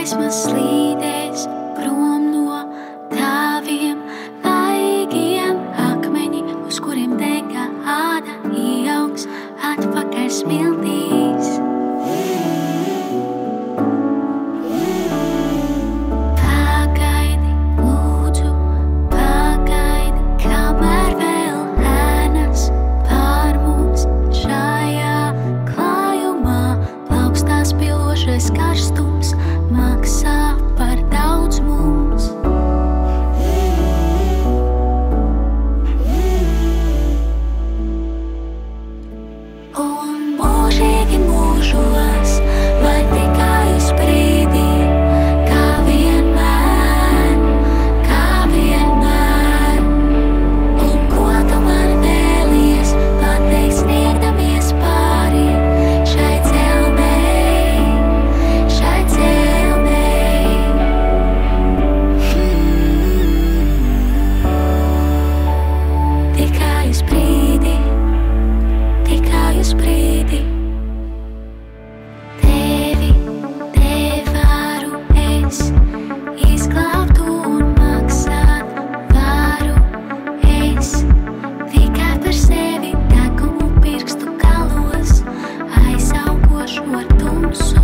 gaismas slīdēs prom no taviem vaigiem. Akmeņi, uz kuriem dega āda, ieaugs atpakaļ smiltīs. Pagaidi, lūdzu, pagaidi, kamēr vēl ēnas pār mums šajā klājumā. Plaukstās pilošais karstums maksā par daudz mums. Un mūžīgi mūžos, vai tikai uz brīdi, kā vienmēr, kā vienmēr. Un ko tu man vēlies pateikt, sniegdamies pāri šai celmei, šai celmei. Tikai uz brīdi, tikai uz brīdi. Tevi varu es izglābt un maksāt varu es. Tikai par sevi degumu pirkstu galos aizaugošu ar tumsu.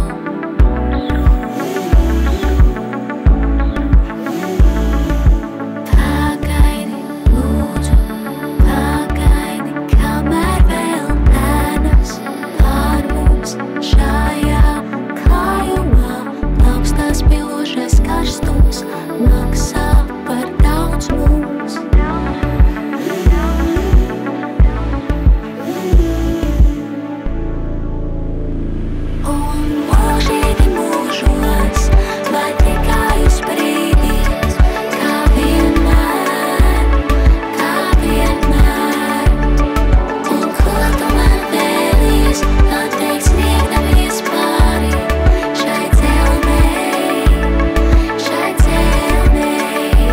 Pagaidi, lūdzu, pagaidi, kamēr vēl ēnas pār mums šajā klājumā. Plaukstās pilošais karstums maksā par daudz mums. Un mūžīgi mūžos, vai tikai uz brīdi, kā vienmēr, kā vienmēr. Un ko tu man vēlies pateikt, sniegdamies pāri šai celmei, šai celmei.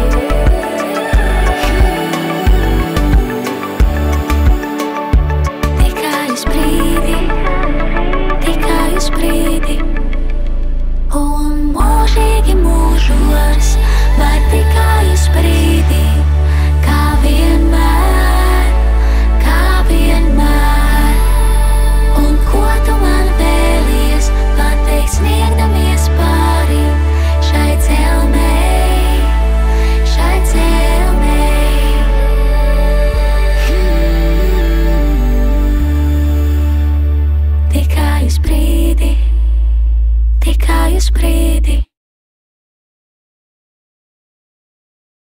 Tikai uz brīdi, tikai uz brīdi. Un mūžīgi mūžos, vai tikai uz brīdi, kā vienmēr, kā vienmēr. Un ko tu man vēlies pateikt, sniegdamies pāri šai celmei, šai celmei. Tikai uz brīdi, tikai uz brīdi.